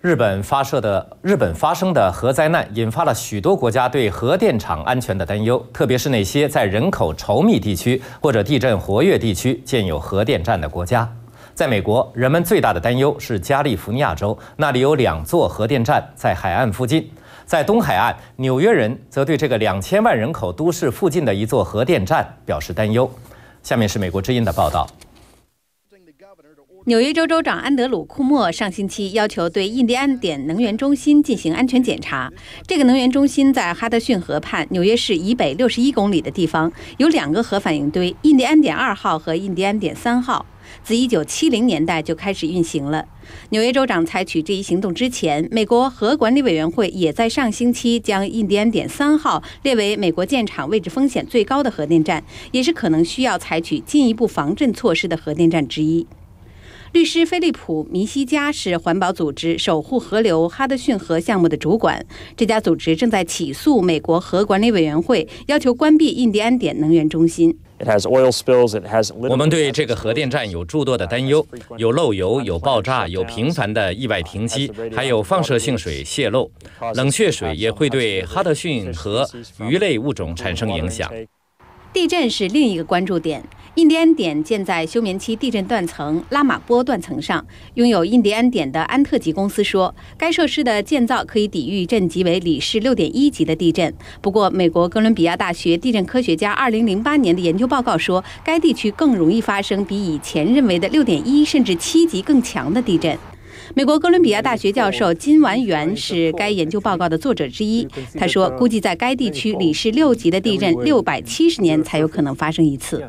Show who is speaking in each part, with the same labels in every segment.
Speaker 1: 日本发生的核灾难引发了许多国家对核电厂安全的担忧，特别是那些在人口稠密地区或者地震活跃地区建有核电站的国家。在美国，人们最大的担忧是加利福尼亚州，那里有2座核电站在海岸附近。在东海岸，纽约人则对这个2000万人口都市附近的一座核电站表示担忧。下面是美国之音的报道。
Speaker 2: 纽约州州长安德鲁·库莫上星期要求对印第安点能源中心进行安全检查。这个能源中心在哈德逊河畔纽约市以北61公里的地方，有2个核反应堆，印第安点2号和印第安点3号。自1970年代就开始运行了。纽约州长采取这一行动之前，美国核管理委员会也在上星期将印第安点3号列为美国建厂位置风险最高的核电站，也是可能需要采取进一步防震措施的核电站之一。律师菲利普·米西加是环保组织守护河流哈德逊河项目的主管。这家组织正在起诉美国核管理委员会，要求关闭印第安点能源中心。
Speaker 1: 我们对这个核电站有诸多的担忧，有漏油，有爆炸，有频繁的意外停机，还有放射性水泄漏。冷却水也会对哈德逊河鱼类物种产生影响。
Speaker 2: 地震是另一个关注点。印第安点建在休眠期地震断层拉玛波断层上，拥有印第安点的安特级公司说，该设施的建造可以抵御震级为里氏6.1级的地震。不过，美国哥伦比亚大学地震科学家2008年的研究报告说，该地区更容易发生比以前认为的6.1甚至7级更强的地震。美国哥伦比亚大学教授金完元是该研究报告的作者之一。他说，估计在该地区里氏6级的地震670年才有可能发生一次。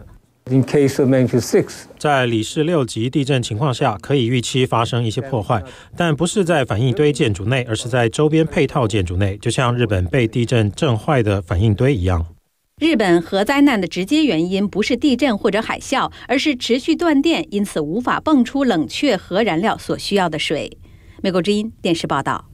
Speaker 3: 在里氏6级地震情况下，可以预期发生一些破坏，但不是在反应堆建筑内，而是在周边配套建筑内，就像日本被地震震坏的反应堆一样。
Speaker 2: 日本核灾难的直接原因不是地震或者海啸，而是持续断电，因此无法泵出冷却核燃料所需要的水。美国之音电视报道。